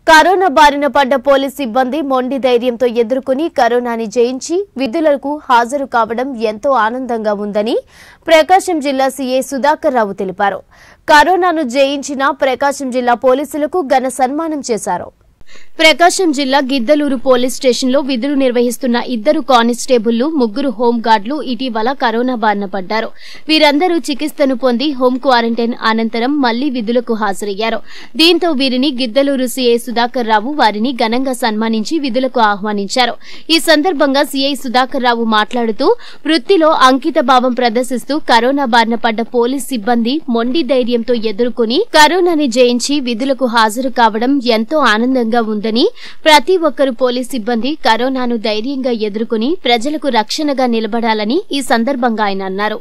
Corona బారిన పడ్డ police సిబ్బంది మొండి ధైర్యంతో ఎదుర్కొని కరోనాని జయించి విధులకు హాజరు కావడం ఎంతో ఆనందంగా ఉందని ప్రకాశం జిల్లా సీఐ సుధాకర్ రావు తెలిపారు. కరోనాను జయించిన ప్రకాశం జిల్లా పోలీసులకు ఘన సన్మానం చేశారు. ప్రకాశం జిల్లా గిద్దలూరు పోలీస్ స్టేషన్లో విధులు నిర్వహిస్తున్న 2 కానిస్టేబుళ్లు 3 హోంగార్డులు ఇటీవల కరోనా బారిన పడ్డారు. వీరందరూ చికిత్సను పొంది హోం క్వారంటైన్ అనంతరం మళ్లీ విధులకు హాజరయ్యారు. దీంతో వీరిని గిద్దలూరు సీఐ సుధాకర్ రావు వారిని ఘనంగా సన్మానించి విధులకు ఆహ్వానించారు. ఈ సందర్భంగా సీఐ సుధాకర్ రావు మాట్లాడుతూ వృత్తిలో అంకిత భావం ప్రదర్శిస్తూ కరోనా బారిన పడ్డ పోలీస్ సిబ్బంది మొండి ధైర్యంతో ఎదుర్కొని కరోనాని జయించి విధులకు హాజరు కావడం ఎంతో ఆనందంగా ఉందని ప్రతి ఒక్కరు పోలీస్ సిబ్బంది కరోనాను ధైర్యంగా ఎదుర్కొని ప్రజలకు రక్షణగా నిలబడాలని ఈ సందర్భంగా ఆయన అన్నారు.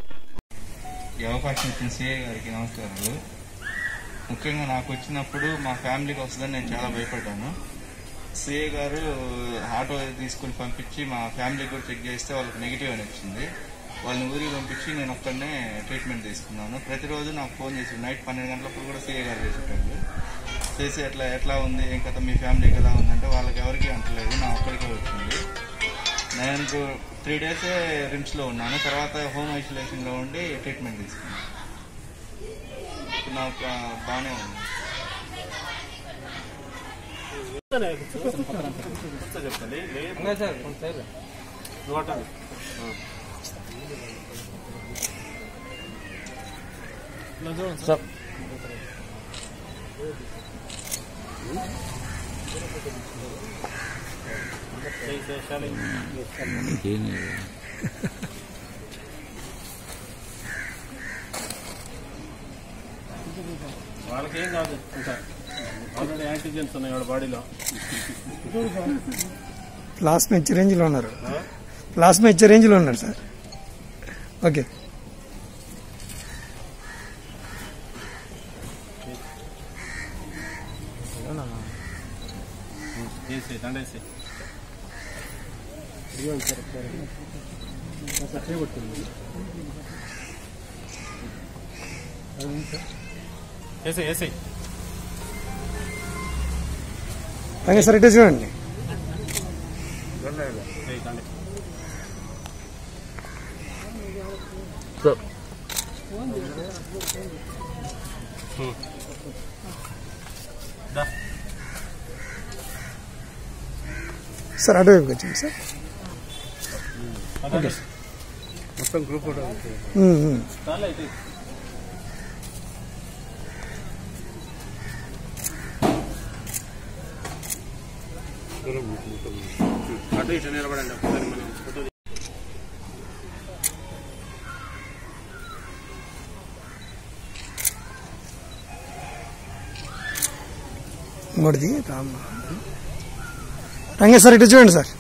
ముఖ్యంగా నాకు వచ్చినప్పుడు మా ఫ్యామిలీకి వస్తుందని నేను చాలా భయపడ్డాను. సిఏ గారు ఆటో తీసుకుని పంపించి మా ఫ్యామిలీ కూడా చెక్ చేస్తే వాళ్ళకి నెగిటివ్ అని వచ్చింది. వాళ్ళని ఊరికి పంపించి నేను ఒక్కడనే ట్రీట్మెంట్ తీసుకున్నాను. ప్రతిరోజు నాకు ఫోన్ చేసి నైట్ 12 గంటలప్పుడు కూడా సిఏ గారు చేసేటప్పుడు చేసి ఎట్లా ఉంది ఏం కదా మీ ఫ్యామిలీకి ఎలా ఉందంటే వాళ్ళకి ఎవరికి అంటలేదు, నా ఒక్కడికే వచ్చింది. నేను 3 డేసే రిమ్స్లో ఉన్నాను. తర్వాత హోమ్ ఐసోలేషన్లో ఉండి ట్రీట్మెంట్ తీసుకున్నాను. ఇప్పుడు నాకు బాగానే ఉంది. వాళ్ళకేం కాదు, ఇంకా ఆల్రెడీ యాంటీజెన్స్ ఉన్నాయి వాళ్ళ బాడీలో. ప్లాస్మా ఇచ్చే రేంజ్ లో ఉన్నారు సార్. ఓకే దండేసి సార్ ఇటే చూడండి. సార్ అటువైపుకి వచ్చింది సార్. ఓకే మొత్తం గ్రూప్ ఫోటో అటు ఇటు నిలబడండి. ఒకసారి మనం ఫోటో ఇంకోటిది రంగే సార్ ఇటు చూడండి సార్.